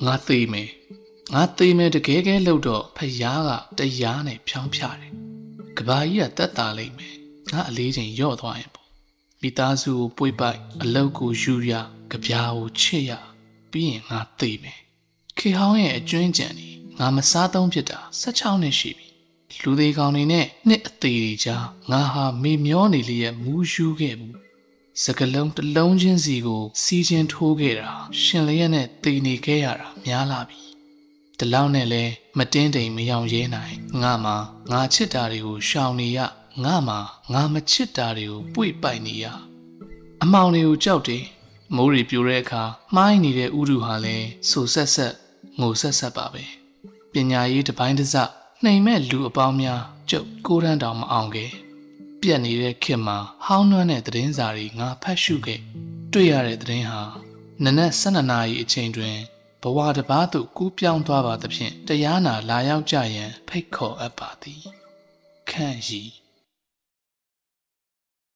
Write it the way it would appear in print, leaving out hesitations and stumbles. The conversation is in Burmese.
ငါသိမယ်ငါသိမယ်တကယ်ကဲလို့တော့ဖယားကတရားနဲ့ဖြောင်းဖြတယ်ကဘာကြီးကတက်တာလိမ့်မယ်ငါအလေးချိန်ရော့သွားရင်ပေါ့မိသားစုကိုပွေ့ပိုက်အလောက်ကိုယူရကြပြားကိုချစ်ရပြီးရင်ငါသိမယ်ခေဟောင်းရဲ့အကျွင်းကြံနေငါမစားသုံးဖြစ်တာ16နှစ်ရှိပြီလူသေးကောင်တွေနဲ့နှစ်အသေးတွေကြားငါဟာမေမျောနေလျက်မူးယူခဲ့ဘူးစကလုံးတစ်လုံးချင်းစီကိုစီးချင်းထိုးခဲ့တာရှင်လျက်နဲ့တည်နေခဲ့ရတာများလာပြီဒီလောက်နဲ့လဲမတင်းတိမ်မယောင်ရဲနိုင်ငါမှာငါချစ်တာတွေကိုရှောင်နေရငါမှာငါမချစ်တာတွေကိုပွေ့ပိုက်နေရအမောင်တွေကိုကြောက်တယ်မိုးတွေပြိုတဲ့အခါမှားနေတဲ့ဥရုဟာလဲဆူဆက်ဆက်ငိုဆက်ဆက်ပါပဲပညာရေးတစ်ပိုင်းတစ်စနှိမ်မဲ့လူအပေါင်းများကျုပ်ကိုရန်တောင်မအောင်ခဲ့ပြက်နေတဲ့ခေတ်မှာဟောင်းနှွမ်းတဲ့သတင်းစာတွေငါဖတ်ရှုခဲ့တွေ့ရတဲ့သတင်းဟာနနက်12နာရီအချိန်တွင်ဘဝတစ်ပါးသို့ကူးပြောင်းသွားပါသဖြင့်တရားနာလာရောက်ကြရန်ဖိတ်ခေါ်အပ်ပါသည်ခန့်ရီ